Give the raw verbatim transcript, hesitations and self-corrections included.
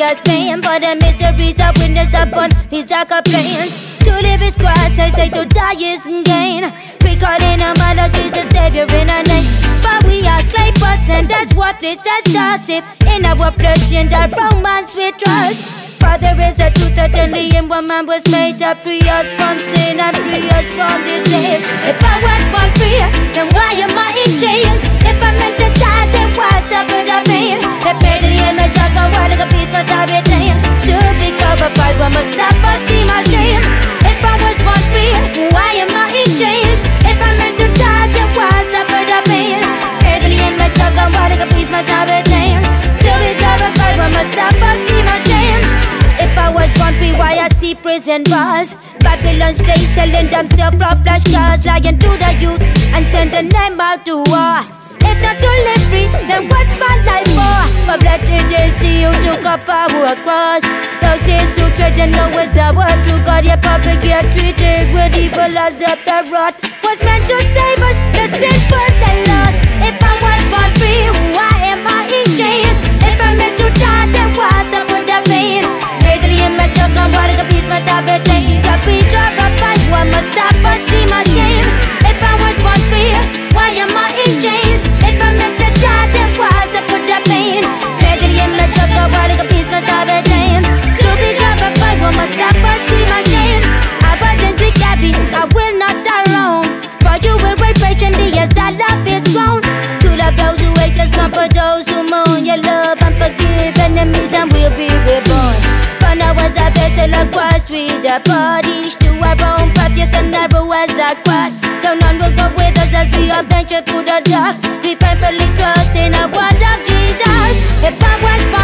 just paying for the miseries I witness upon these darker plains. To live is Christ, they say to die is gain. Recalling a mother, Jesus, Savior in our name. But we are clay pots and that's worthless as gossip. In our flesh and our romance we trust. For there is a truth certainly in one man was made to free us from sin and free us from disease. If I was born free, then why am I in chains? If I meant to die, then why suffer the pain? If made in the image of God, why the peace must I retain? To be glorified, one must stop or see my shame. If I was born free, why am I in chains? If I meant to die, then why suffer the pain? Made in the image of God, why the peace must I retain? To be glorified, one must stop or see my shame. If I was born free, why I see prison bars? Babylon stay selling themselves for flash cars, lying to the youth and sending them out to war. If not to live free, then what's my life for? For blessed is he who took up our cross. Those sins who tread and know it's our true God, yet perfect get treated with evil as if the wrath was meant to save us, the sinful and lost. If I was born free, why am I in chains? If I meant to die, then why suffer the pain? Must have been taken to be glorified. One must stop or see my shame. If I was born free, why am I in chains? If I meant to die, then why suffer the pain? Let the image of God, what a peace must have been tamed. To be glorified, one must stop or see my shame. Our burdens we carry, I will not alone. For you will wait patiently as our love is grown. To love those who hate us, comfort those who mourn. Your love and forgive enemies and we'll be reborn. Now as a vessel of Christ with the bodies to our own path, yes, and narrow as a quad. No none will go with us as we have ventured through the dark. We faithfully trust in the word of Jesus. If I was born